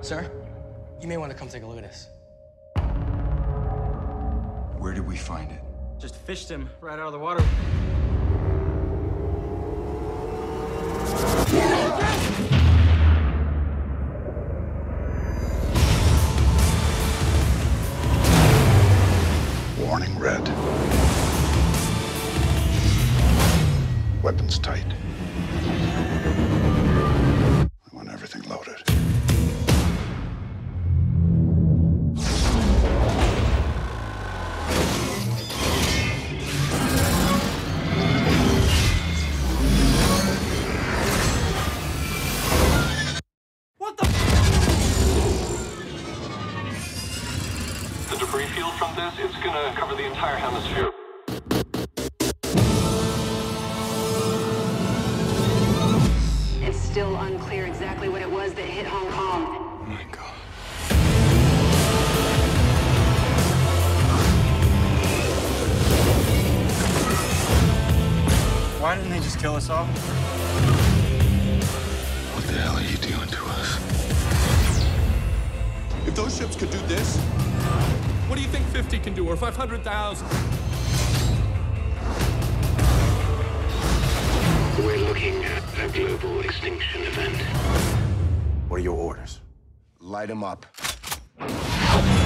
Sir, you may want to come take a look at this. Where did we find it? Just fished him right out of the water. Warning red. Weapons tight. I want everything loaded. What the? The debris field from this, it's gonna cover the entire hemisphere. It's still unclear exactly what it was that hit Hong Kong. Oh my God. Why didn't they just kill us all? What the hell are you doing to us? If those ships could do this, what do you think 50 can do, or 500,000? We're looking at a global extinction event. What are your orders? Light him up.